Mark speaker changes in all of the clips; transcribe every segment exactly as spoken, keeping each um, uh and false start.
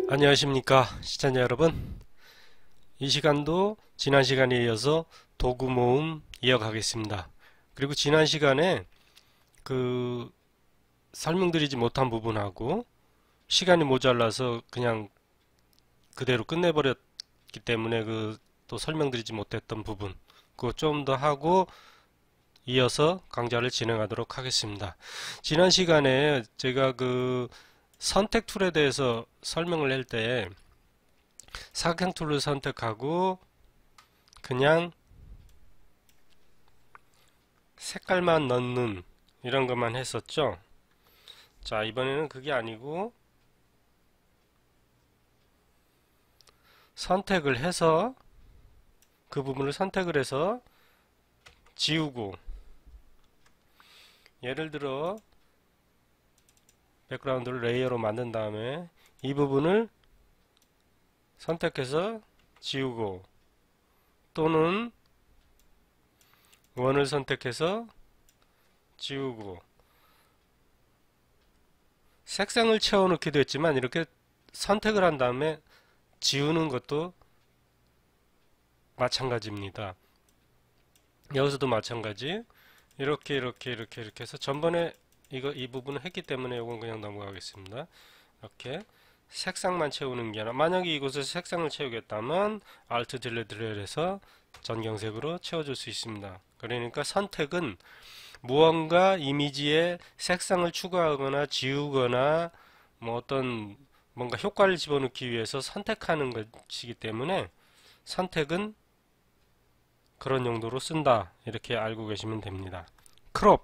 Speaker 1: 안녕하십니까 시청자 여러분. 이 시간도 지난 시간에 이어서 도구 모음 이어가겠습니다. 그리고 지난 시간에 그 설명드리지 못한 부분하고 시간이 모자라서 그냥 그대로 끝내버렸기 때문에 그 또 설명드리지 못했던 부분 그거 좀 더 하고 이어서 강좌를 진행하도록 하겠습니다. 지난 시간에 제가 그 선택 툴에 대해서 설명을 할 때 사각형 툴을 선택하고 그냥 색깔만 넣는 이런 것만 했었죠. 자, 이번에는 그게 아니고 선택을 해서 그 부분을 선택을 해서 지우고, 예를 들어 백그라운드를 레이어로 만든 다음에 이 부분을 선택해서 지우고, 또는 원을 선택해서 지우고, 색상을 채워 넣기도 했지만 이렇게 선택을 한 다음에 지우는 것도 마찬가지입니다. 여기서도 마찬가지. 이렇게 이렇게 이렇게 이렇게 해서 전번에 이거 이 부분을 했기 때문에 이건 그냥 넘어가겠습니다. 이렇게 색상만 채우는 게 아니라, 만약에 이곳에서 색상을 채우겠다면 Alt 딜레트를 해서 전경색으로 채워줄 수 있습니다. 그러니까 선택은 무언가 이미지에 색상을 추가하거나 지우거나 뭐 어떤 뭔가 효과를 집어넣기 위해서 선택하는 것이기 때문에 선택은 그런 용도로 쓴다, 이렇게 알고 계시면 됩니다. 크롭,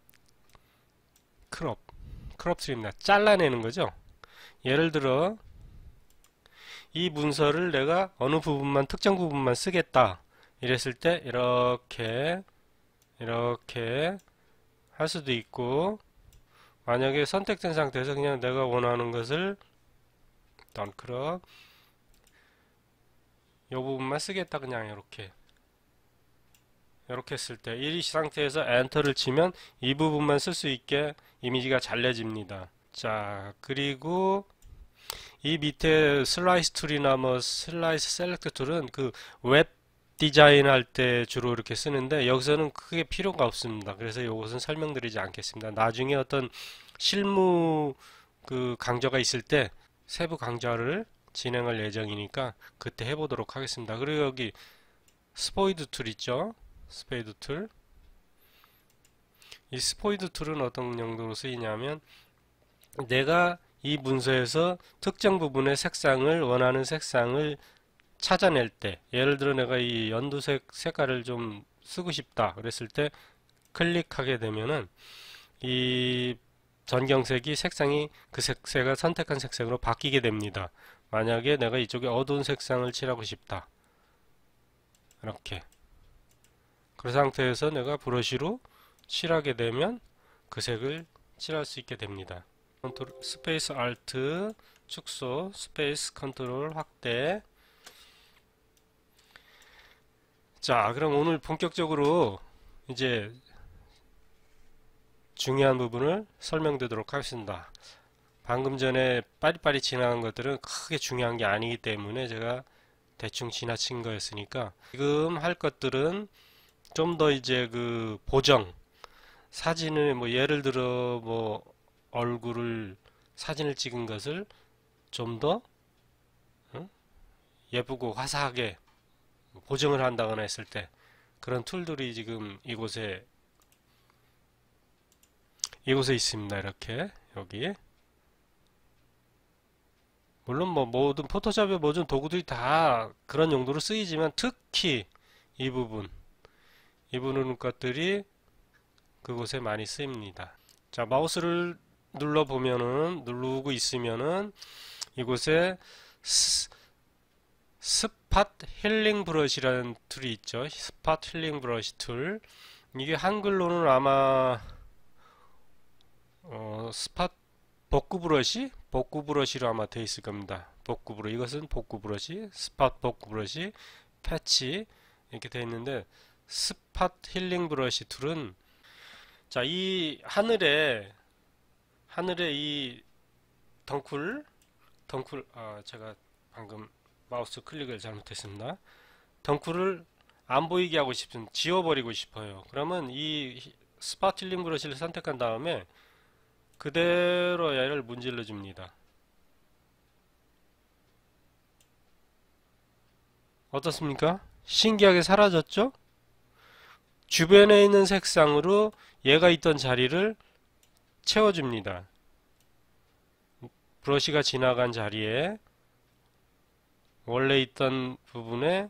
Speaker 1: 크롭, 크롭 트립니다. 잘라내는 거죠. 예를 들어 이 문서를 내가 어느 부분만, 특정 부분만 쓰겠다 이랬을 때 이렇게 이렇게 할 수도 있고, 만약에 선택된 상태에서 그냥 내가 원하는 것을 던크롭 이 부분만 쓰겠다, 그냥 이렇게 이렇게 했을 때 이 상태에서 엔터를 치면 이 부분만 쓸 수 있게 이미지가 잘려집니다. 자, 그리고 이 밑에 슬라이스 툴이나 뭐 슬라이스 셀렉트 툴은 그 웹 디자인 할 때 주로 이렇게 쓰는데 여기서는 크게 필요가 없습니다. 그래서 이것은 설명드리지 않겠습니다. 나중에 어떤 실무 그 강좌가 있을 때 세부 강좌를 진행할 예정이니까 그때 해보도록 하겠습니다. 그리고 여기 스포이드 툴 있죠? 스페이드 툴. 이 스포이드 툴은 어떤 용도로 쓰이냐면, 내가 이 문서에서 특정 부분의 색상을, 원하는 색상을 찾아낼 때, 예를 들어 내가 이 연두색 색깔을 좀 쓰고 싶다 그랬을 때 클릭하게 되면은 이 전경색이 색상이 그 색색을 선택한 색색으로 바뀌게 됩니다. 만약에 내가 이쪽에 어두운 색상을 칠하고 싶다, 이렇게 그 상태에서 내가 브러쉬로 칠하게 되면 그 색을 칠할 수 있게 됩니다. 컨트롤, 스페이스 알트 축소, 스페이스 컨트롤 확대. 자, 그럼 오늘 본격적으로 이제 중요한 부분을 설명드리도록 하겠습니다. 방금 전에 빠리빠리 지나간 것들은 크게 중요한 게 아니기 때문에 제가 대충 지나친 거였으니까, 지금 할 것들은 좀 더 이제 그 보정, 사진을 뭐 예를 들어 뭐 얼굴을 사진을 찍은 것을 좀 더 예쁘고 화사하게 보정을 한다거나 했을 때 그런 툴들이 지금 이곳에 이곳에 있습니다. 이렇게 여기, 물론 뭐 모든 포토샵의 모든 도구들이 다 그런 용도로 쓰이지만 특히 이 부분 이 부분 것들이 그곳에 많이 쓰입니다. 자, 마우스를 눌러 보면은, 누르고 있으면은 이곳에 스, 스팟 힐링 브러쉬라는 툴이 있죠. 스팟 힐링 브러쉬 툴. 이게 한글로는 아마 어, 스팟 복구 브러쉬? 복구 브러쉬로 아마 되어 있을 겁니다. 복구 브러쉬. 이것은 복구 브러쉬, 스팟 복구 브러쉬, 패치 이렇게 되어 있는데, 스팟 힐링 브러쉬 툴은, 자, 이 하늘에 하늘에 이 덩쿨 덩쿨, 아, 제가 방금 마우스 클릭을 잘못했습니다. 덩쿨을 안 보이게 하고 싶은, 지워버리고 싶어요. 그러면 이 스팟 힐링 브러쉬를 선택한 다음에 그대로 얘를 문질러 줍니다. 어떻습니까? 신기하게 사라졌죠? 주변에 있는 색상으로 얘가 있던 자리를 채워줍니다. 브러쉬가 지나간 자리에 원래 있던 부분에,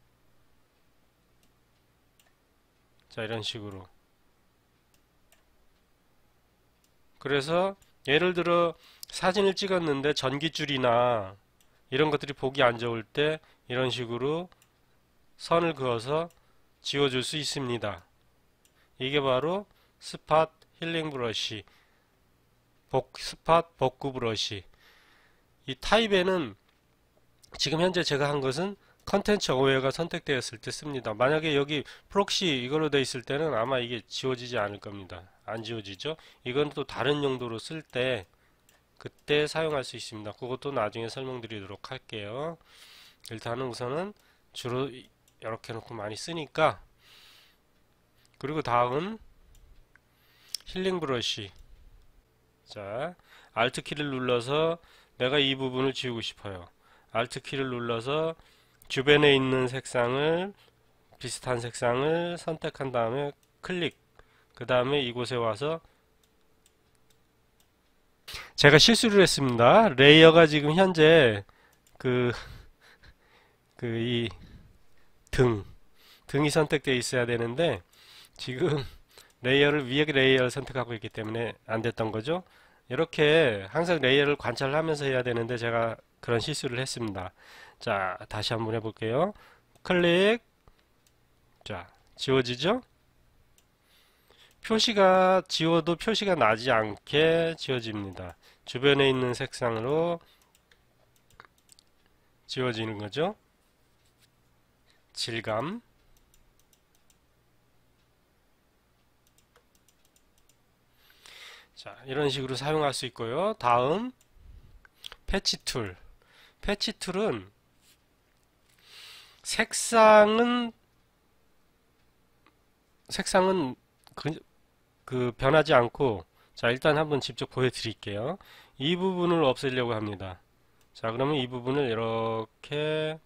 Speaker 1: 자, 이런 식으로. 그래서 예를 들어 사진을 찍었는데 전깃줄이나 이런 것들이 보기 안 좋을 때 이런 식으로 선을 그어서 지워줄 수 있습니다. 이게 바로 스팟 힐링 브러쉬, 복, 스팟 복구 브러쉬. 이 타입에는 지금 현재 제가 한 것은 컨텐츠 어웨어가 선택되었을 때 씁니다. 만약에 여기 프록시 이걸로 되어 있을 때는 아마 이게 지워지지 않을 겁니다. 안 지워지죠? 이건 또 다른 용도로 쓸 때 그때 사용할 수 있습니다. 그것도 나중에 설명드리도록 할게요. 일단은 우선은 주로 이렇게 놓고 많이 쓰니까. 그리고 다음 힐링 브러쉬. 자, Alt 키를 눌러서 내가 이 부분을 지우고 싶어요. Alt 키를 눌러서 주변에 있는 색상을, 비슷한 색상을 선택한 다음에 클릭. 그 다음에 이곳에 와서, 제가 실수를 했습니다. 레이어가 지금 현재 그 그 이 등 등이 선택되어 있어야 되는데 지금 레이어를, 위에 레이어를 선택하고 있기 때문에 안 됐던 거죠. 이렇게 항상 레이어를 관찰하면서 해야 되는데 제가 그런 실수를 했습니다. 자, 다시 한번 해볼게요. 클릭. 자, 지워지죠? 표시가, 지워도 표시가 나지 않게 지워집니다. 주변에 있는 색상으로 지워지는 거죠. 질감. 자, 이런 식으로 사용할 수 있고요. 다음 패치 툴. 패치 툴은 색상은 색상은 그, 그 변하지 않고, 자, 일단 한번 직접 보여드릴게요. 이 부분을 없애려고 합니다. 자, 그러면 이 부분을 이렇게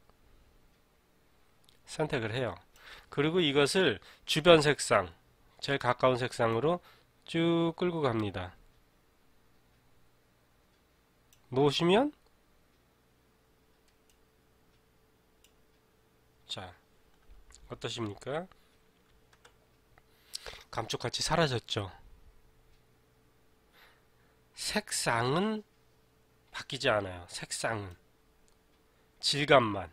Speaker 1: 선택을 해요. 그리고 이것을 주변 색상, 제일 가까운 색상으로 쭉 끌고 갑니다. 놓으시면, 자, 어떠십니까? 감쪽같이 사라졌죠. 색상은 바뀌지 않아요. 색상은 질감만.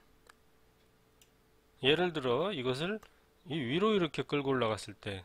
Speaker 1: 예를 들어 이것을 이 위로 이렇게 끌고 올라갔을 때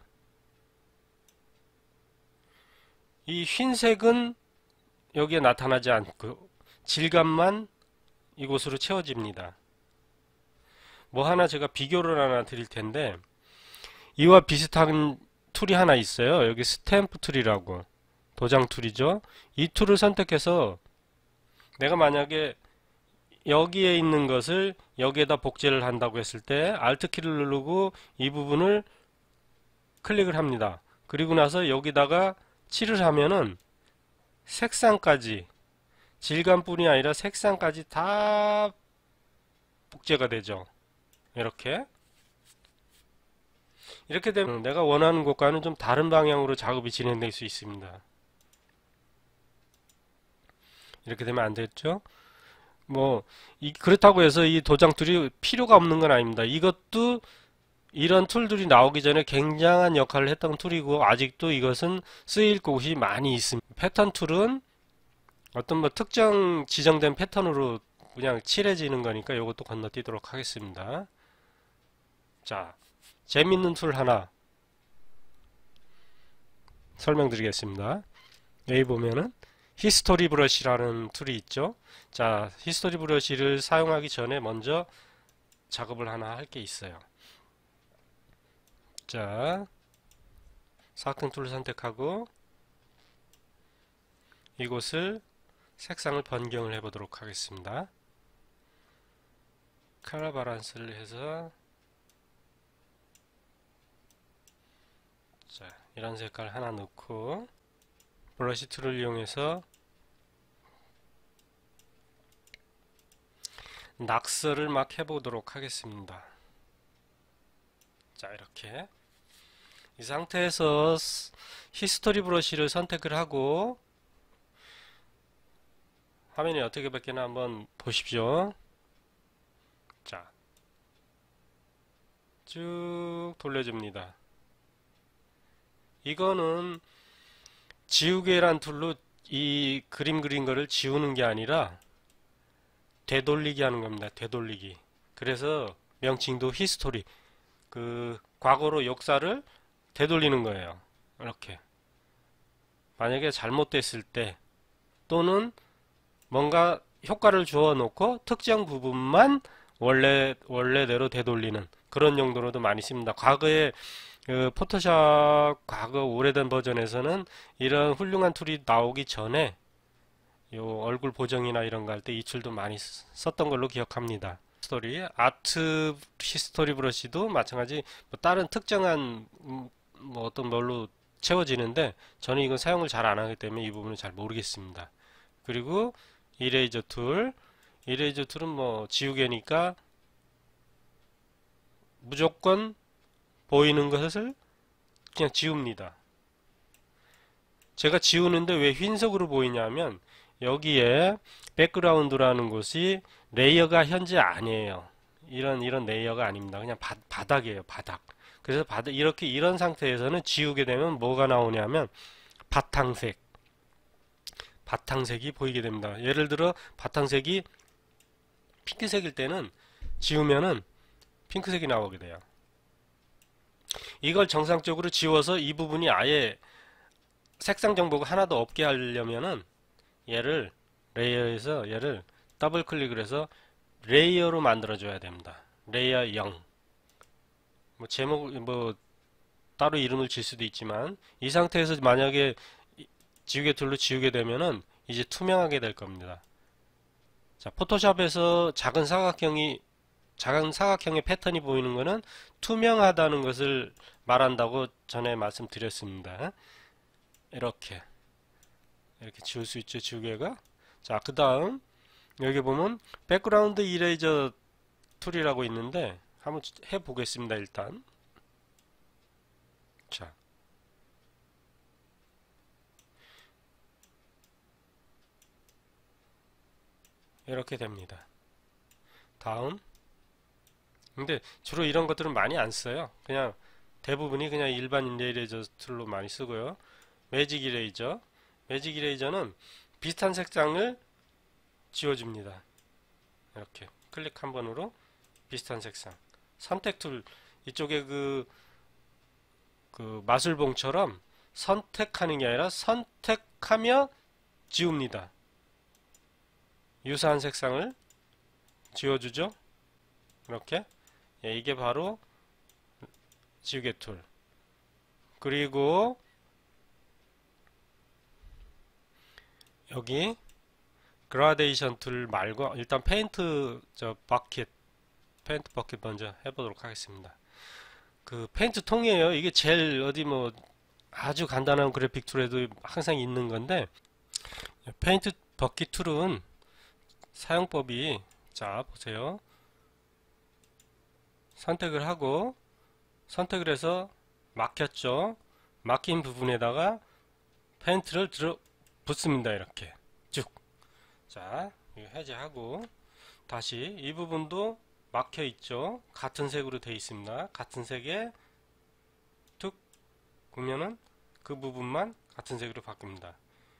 Speaker 1: 이 흰색은 여기에 나타나지 않고 질감만 이곳으로 채워집니다. 뭐 하나 제가 비교를 하나 드릴 텐데, 이와 비슷한 툴이 하나 있어요. 여기 스탬프 툴이라고, 도장 툴이죠. 이 툴을 선택해서 내가 만약에 여기에 있는 것을 여기에다 복제를 한다고 했을 때 Alt 키를 누르고 이 부분을 클릭을 합니다. 그리고 나서 여기다가 칠을 하면은 색상까지, 질감뿐이 아니라 색상까지 다 복제가 되죠. 이렇게 이렇게 되면 내가 원하는 것과는 좀 다른 방향으로 작업이 진행될 수 있습니다. 이렇게 되면 안 됐죠? 뭐 이, 그렇다고 해서 이 도장 툴이 필요가 없는 건 아닙니다. 이것도 이런 툴들이 나오기 전에 굉장한 역할을 했던 툴이고 아직도 이것은 쓰일 곳이 많이 있습니다. 패턴 툴은 어떤 뭐 특정 지정된 패턴으로 그냥 칠해지는 거니까 이것도 건너뛰도록 하겠습니다. 자, 재밌는 툴 하나 설명드리겠습니다. 여기 보면은 히스토리 브러쉬라는 툴이 있죠. 자, 히스토리 브러쉬를 사용하기 전에 먼저 작업을 하나 할 게 있어요. 자, 사각형 툴을 선택하고 이곳을 색상을 변경을 해 보도록 하겠습니다. 컬러 바란스를 해서 자, 이런 색깔 하나 넣고 브러쉬 툴을 이용해서 낙서를 막 해보도록 하겠습니다. 자, 이렇게 이 상태에서 히스토리 브러쉬를 선택을 하고 화면이 어떻게 바뀌나 한번 보십시오. 자, 쭉 돌려줍니다. 이거는 지우개란 툴로 이 그림 그린 거를 지우는 게 아니라 되돌리기 하는 겁니다. 되돌리기. 그래서 명칭도 히스토리. 그 과거로 역사를 되돌리는 거예요. 이렇게. 만약에 잘못됐을 때 또는 뭔가 효과를 주어 놓고 특정 부분만 원래 원래대로 되돌리는 그런 용도로도 많이 씁니다. 과거에 그 포토샵 과거 오래된 버전에서는 이런 훌륭한 툴이 나오기 전에 요 얼굴 보정이나 이런 거 할 때 이 툴도 많이 썼던 걸로 기억합니다. 스토리, 아트 히스토리 브러쉬도 마찬가지 뭐 다른 특정한 뭐 어떤 뭘로 채워지는데 저는 이건 사용을 잘 안 하기 때문에 이 부분은 잘 모르겠습니다. 그리고 이레이저 툴, 이레이저 툴은 뭐 지우개니까 무조건 보이는 것을 그냥 지웁니다. 제가 지우는데 왜 흰색으로 보이냐면 여기에 백그라운드라는 곳이 레이어가 현재 아니에요. 이런 이런 레이어가 아닙니다. 그냥 바, 바닥이에요. 바닥. 그래서 바닥 이렇게 이런 상태에서는 지우게 되면 뭐가 나오냐면 바탕색. 바탕색이 보이게 됩니다. 예를 들어 바탕색이 핑크색일 때는 지우면은 핑크색이 나오게 돼요. 이걸 정상적으로 지워서 이 부분이 아예 색상 정보가 하나도 없게 하려면은 얘를 레이어에서 얘를 더블 클릭을 해서 레이어로 만들어 줘야 됩니다. 레이어 영. 뭐 제목 뭐 따로 이름을 질 수도 있지만 이 상태에서 만약에 지우개 툴로 지우게 되면은 이제 투명하게 될 겁니다. 자, 포토샵에서 작은 사각형이 작은 사각형의 패턴이 보이는 것은 투명하다는 것을 말한다고 전에 말씀드렸습니다. 이렇게 이렇게 지울 수 있죠, 지우개가. 자, 그 다음 여기 보면 백그라운드 이레이저 툴이라고 있는데 한번 해보겠습니다. 일단 자, 이렇게 됩니다. 다음 근데 주로 이런 것들은 많이 안 써요. 그냥 대부분이 그냥 일반 이레이저 툴로 많이 쓰고요. 매직 이레이저 매직 이레이저는 비슷한 색상을 지워줍니다. 이렇게 클릭 한 번으로 비슷한 색상. 선택 툴 이쪽에 그, 그 마술봉처럼 선택하는 게 아니라 선택하며 지웁니다. 유사한 색상을 지워주죠. 이렇게. 예, 이게 바로 지우개 툴. 그리고 여기 그라데이션 툴 말고 일단 페인트 저 버킷 페인트 버킷 먼저 해보도록 하겠습니다. 그 페인트 통이에요. 이게 제일 어디 뭐 아주 간단한 그래픽 툴에도 항상 있는 건데 페인트 버킷 툴은 사용법이 자 보세요. 선택을 하고 선택을 해서 막혔죠. 막힌 부분에다가 페인트를 들어 붙습니다. 이렇게 쭉. 자, 이거 해제하고 다시 이 부분도 막혀 있죠. 같은 색으로 되어 있습니다. 같은 색에 툭 보면은 그 부분만 같은 색으로 바뀝니다.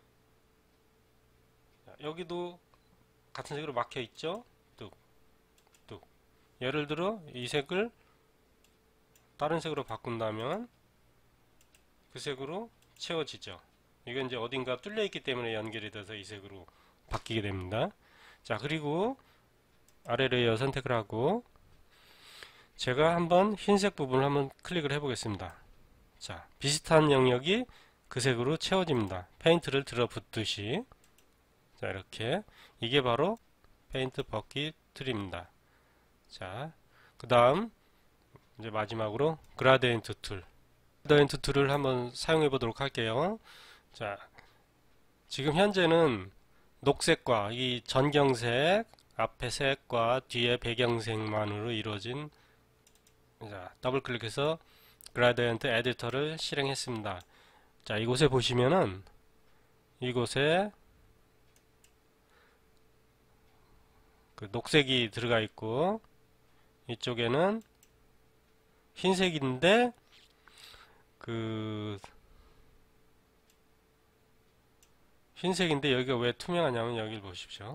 Speaker 1: 자, 여기도 같은 색으로 막혀 있죠. 뚝, 뚝. 예를 들어 이 색을 다른 색으로 바꾼다면 그 색으로 채워지죠. 이건 이제 어딘가 뚫려 있기 때문에 연결이 돼서 이 색으로 바뀌게 됩니다. 자, 그리고 아래 레이어 선택을 하고 제가 한번 흰색 부분을 한번 클릭을 해 보겠습니다. 자, 비슷한 영역이 그 색으로 채워집니다. 페인트를 들어붙듯이. 자, 이렇게. 이게 바로 페인트 버킷 툴입니다. 자, 그 다음, 이제 마지막으로 그라디엔트 툴. 그라디엔트 툴을 한번 사용해 보도록 할게요. 자, 지금 현재는 녹색과 이 전경색, 앞에 색과 뒤에 배경색만으로 이루어진, 자, 더블 클릭해서 그라디언트 에디터를 실행했습니다. 자, 이곳에 보시면은 이곳에 그 녹색이 들어가 있고 이쪽에는 흰색인데 그 흰색인데 여기가 왜 투명하냐면 여기를 보십시오.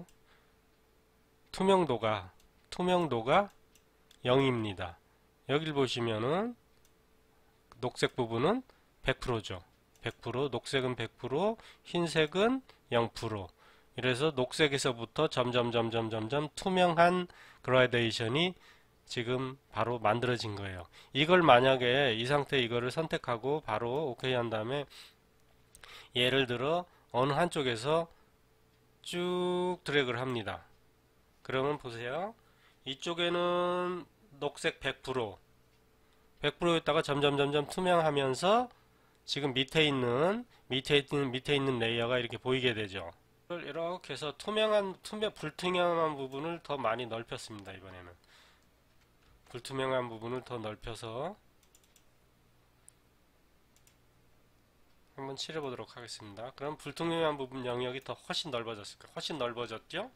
Speaker 1: 투명도가 투명도가 영입니다. 여기를 보시면은 녹색 부분은 백 퍼센트죠. 백 퍼센트, 녹색은 백 퍼센트, 흰색은 영 퍼센트. 이래서 녹색에서부터 점점 점점 점점 투명한 그라데이션이 지금 바로 만들어진 거예요. 이걸 만약에 이 상태 이거를 선택하고 바로 오케이 한 다음에 예를 들어 어느 한쪽에서 쭉 드래그를 합니다. 그러면 보세요. 이쪽에는 녹색 백 퍼센트 백 퍼센트였다가 점점 점점 투명하면서 지금 밑에 있는 밑에 있는 밑에 있는 레이어가 이렇게 보이게 되죠. 이렇게 해서 투명한 투명 불투명한 부분을 더 많이 넓혔습니다. 이번에는 불투명한 부분을 더 넓혀서 한번 칠해 보도록 하겠습니다. 그럼 불투명한 부분 영역이 더 훨씬 넓어졌을 거예요. 훨씬 넓어졌죠?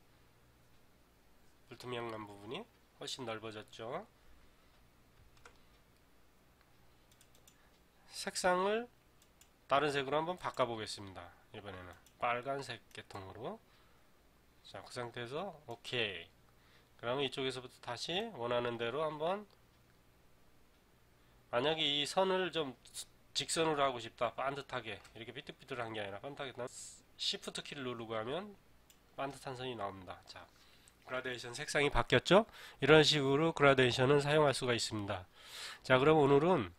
Speaker 1: 불투명한 부분이 훨씬 넓어졌죠. 색상을 다른 색으로 한번 바꿔 보겠습니다. 이번에는 빨간색 계통으로. 자, 그 상태에서 오케이. 그러면 이쪽에서부터 다시 원하는 대로 한번, 만약에 이 선을 좀 직선으로 하고 싶다, 반듯하게 이렇게 삐뚤삐뚤한 게 아니라 반듯하게, 시프트 키를 누르고 하면 반듯한 선이 나옵니다. 자, 그라데이션 색상이 바뀌었죠? 이런 식으로 그라데이션을 사용할 수가 있습니다. 자, 그럼 오늘은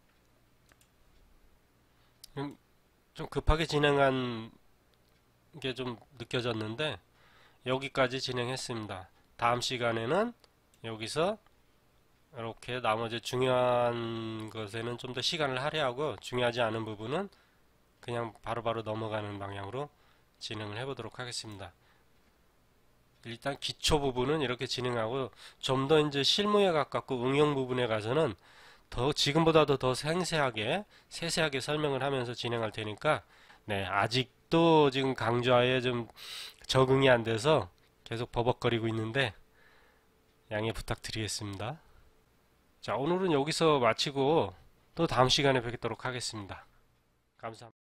Speaker 1: 좀 급하게 진행한 게 좀 느껴졌는데 여기까지 진행했습니다. 다음 시간에는 여기서 이렇게 나머지 중요한 것에는 좀 더 시간을 할애하고 중요하지 않은 부분은 그냥 바로바로 바로 넘어가는 방향으로 진행을 해보도록 하겠습니다. 일단 기초 부분은 이렇게 진행하고 좀 더 이제 실무에 가깝고 응용 부분에 가서는 더 지금보다도 더 생생하게 세세하게 설명을 하면서 진행할 테니까, 네, 아직도 지금 강좌에 좀 적응이 안 돼서 계속 버벅거리고 있는데 양해 부탁드리겠습니다. 자, 오늘은 여기서 마치고 또 다음 시간에 뵙도록 하겠습니다. 감사합니다.